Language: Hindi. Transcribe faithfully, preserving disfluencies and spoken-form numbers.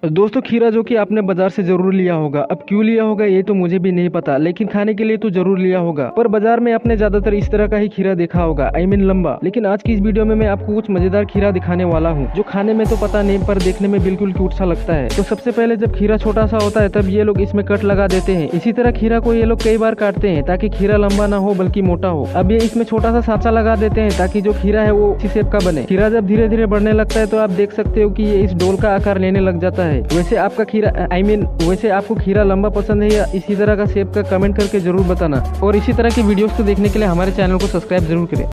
दोस्तों, खीरा जो कि आपने बाजार से जरूर लिया होगा। अब क्यों लिया होगा ये तो मुझे भी नहीं पता, लेकिन खाने के लिए तो जरूर लिया होगा। पर बाजार में आपने ज्यादातर इस तरह का ही खीरा देखा होगा, आई मीन लंबा। लेकिन आज की इस वीडियो में मैं आपको कुछ मजेदार खीरा दिखाने वाला हूँ, जो खाने में तो पता नहीं पर देखने में बिल्कुल क्यूट सा लगता है। तो सबसे पहले जब खीरा छोटा सा होता है तब ये लोग इसमें कट लगा देते हैं। इसी तरह खीरा को ये लोग कई बार काटते हैं ताकि खीरा लंबा ना हो बल्कि मोटा हो। अब ये इसमें छोटा सा सांचा लगा देते हैं ताकि जो खीरा है वो इसी शेप का बने। खीरा जब धीरे धीरे बढ़ने लगता है तो आप देख सकते हो कि ये इस डोल का आकार लेने लग जाता है। वैसे आपका खीरा आई मीन वैसे आपको खीरा लंबा पसंद है या इसी तरह का शेप का, कमेंट करके जरूर बताना। और इसी तरह की वीडियोस को देखने के लिए हमारे चैनल को सब्सक्राइब जरूर करें।